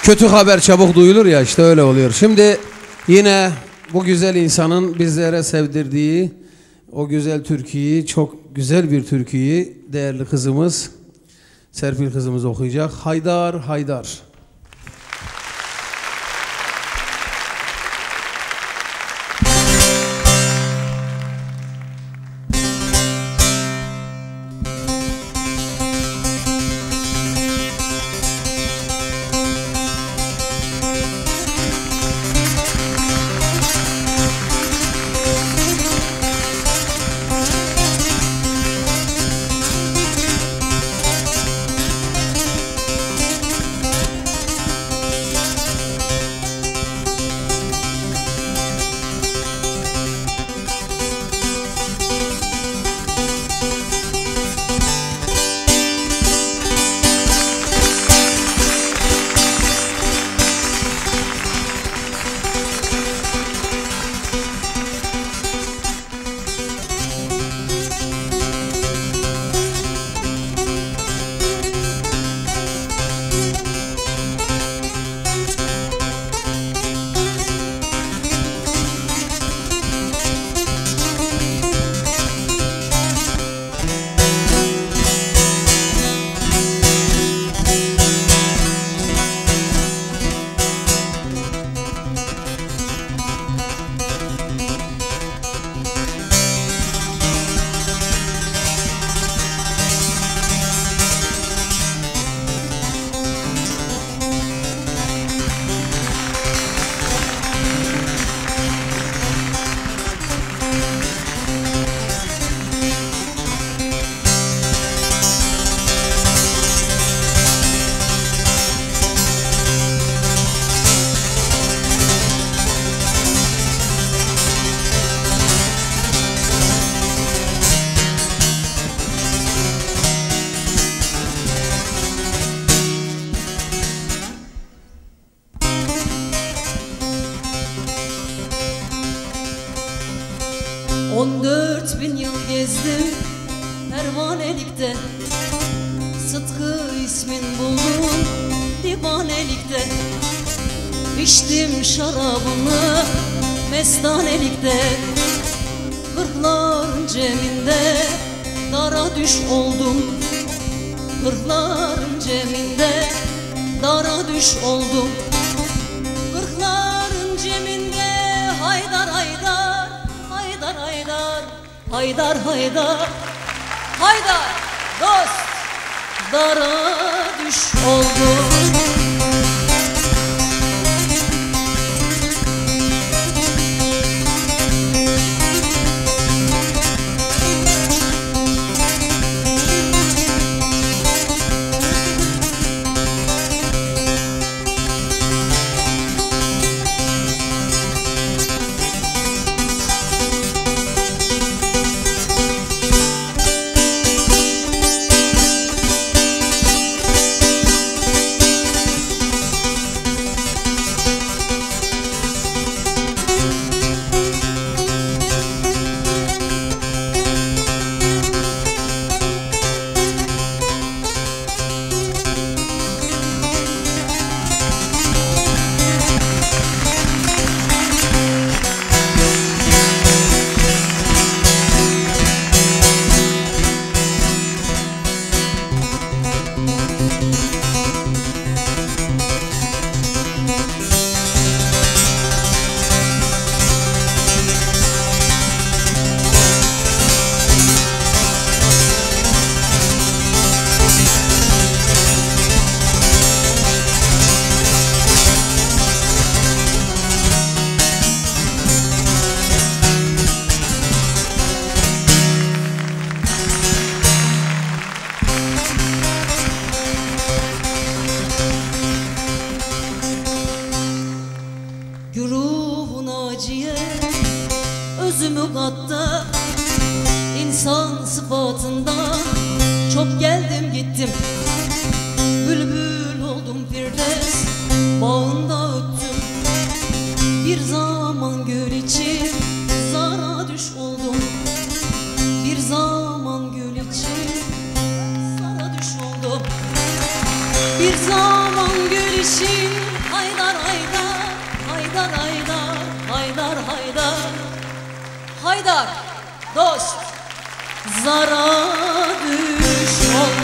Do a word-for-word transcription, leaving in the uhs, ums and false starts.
Kötü haber çabuk duyulur ya, işte öyle oluyor. Şimdi yine bu güzel insanın bizlere sevdirdiği o güzel türküyü, çok güzel bir türküyü değerli kızımız Serpil kızımız okuyacak. Haydar Haydar. On dört bin yıl gezdim pervanelikte, Sıtkı ismin buldum divanelikte. İçtim şarabını mestanelikte, Kırkların ceminde dara düş oldum. Kırkların ceminde dara düş oldum. Kırkların ceminde haydar haydar, haydar haydar, haydar haydar, haydar dost dara düş oldum. Haydar, dost, zara düş oldu.